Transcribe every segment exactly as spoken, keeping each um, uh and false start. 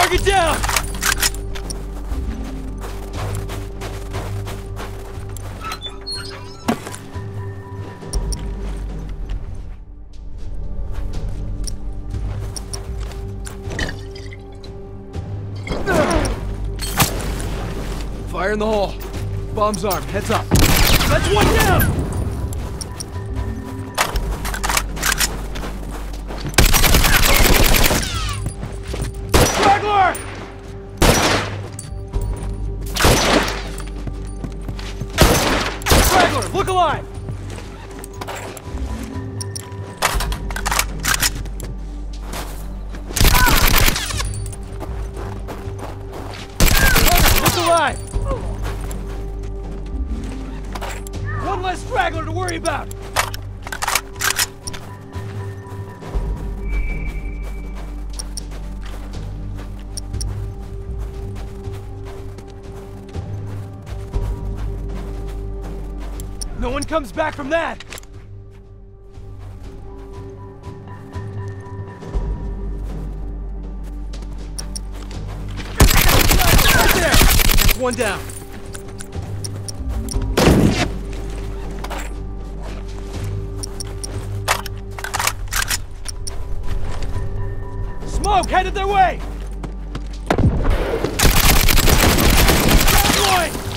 Target down! Fire in the hole. Bomb's armed. Heads up. That's one down! Straggler! Straggler, look alive! Look alive! One less straggler to worry about! No one comes back from that! Right there! That's one down. Smoke headed their way! Down one!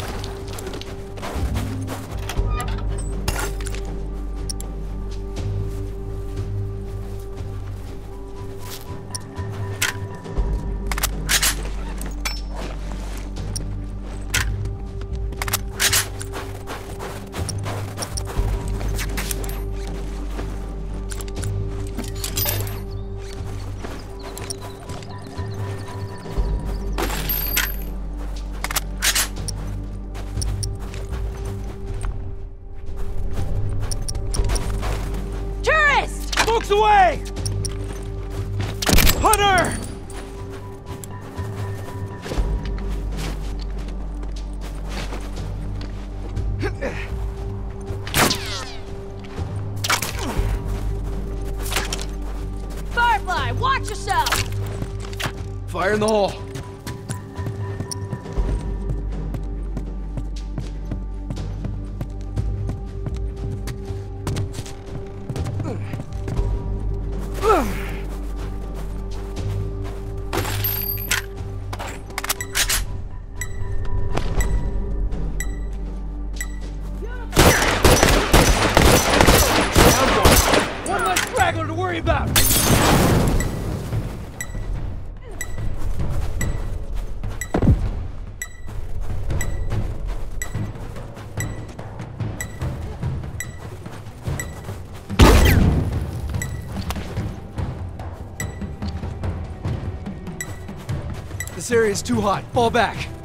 Smoke's away! Hunter! Firefly, watch yourself! Fire in the hole. One less straggler to worry about! This area is too hot. Fall back.